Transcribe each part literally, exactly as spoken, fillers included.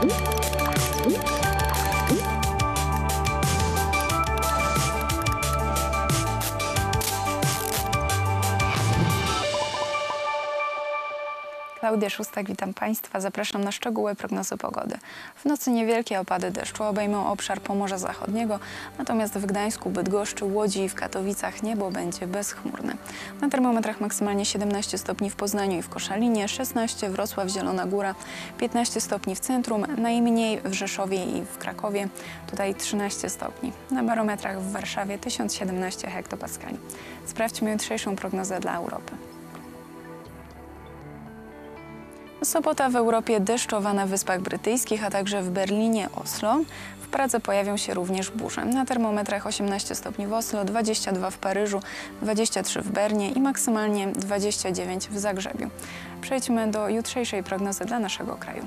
Klaudia Szóstak, witam Państwa. Zapraszam na szczegóły prognozy pogody. W nocy niewielkie opady deszczu obejmą obszar Pomorza Zachodniego, natomiast w Gdańsku, Bydgoszczy, Łodzi i w Katowicach niebo będzie bezchmurne. Na termometrach maksymalnie siedemnaście stopni w Poznaniu i w Koszalinie, szesnaście Wrocław, Zielona Góra, piętnaście stopni w centrum, najmniej w Rzeszowie i w Krakowie, tutaj trzynaście stopni. Na barometrach w Warszawie tysiąc siedemnaście hektopaskali. Sprawdźmy jutrzejszą prognozę dla Europy. Sobota w Europie deszczowa na Wyspach Brytyjskich, a także w Berlinie, Oslo. W Pradze pojawią się również burze. Na termometrach osiemnaście stopni w Oslo, dwadzieścia dwa w Paryżu, dwadzieścia trzy w Bernie i maksymalnie dwadzieścia dziewięć w Zagrzebiu. Przejdźmy do jutrzejszej prognozy dla naszego kraju.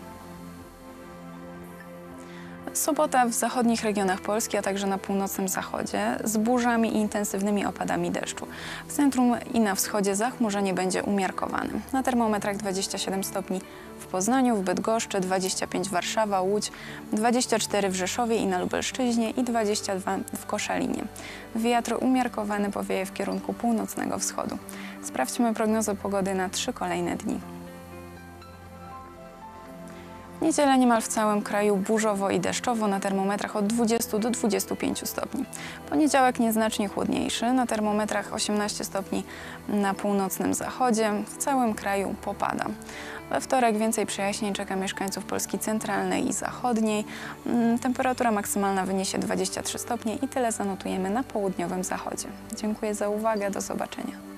Sobota w zachodnich regionach Polski, a także na północnym zachodzie z burzami i intensywnymi opadami deszczu. W centrum i na wschodzie zachmurzenie będzie umiarkowane. Na termometrach dwadzieścia siedem stopni w Poznaniu, w Bydgoszczy, dwadzieścia pięć Warszawa, Łódź, dwadzieścia cztery w Rzeszowie i na Lubelszczyźnie i dwadzieścia dwa w Koszalinie. Wiatr umiarkowany powieje w kierunku północnego wschodu. Sprawdźmy prognozę pogody na trzy kolejne dni. W niedzielę niemal w całym kraju burzowo i deszczowo, na termometrach od dwudziestu do dwudziestu pięciu stopni. Poniedziałek nieznacznie chłodniejszy, na termometrach osiemnaście stopni na północnym zachodzie, w całym kraju popada. We wtorek więcej przejaśnień czeka mieszkańców Polski centralnej i zachodniej. Temperatura maksymalna wyniesie dwadzieścia trzy stopnie i tyle zanotujemy na południowym zachodzie. Dziękuję za uwagę, do zobaczenia.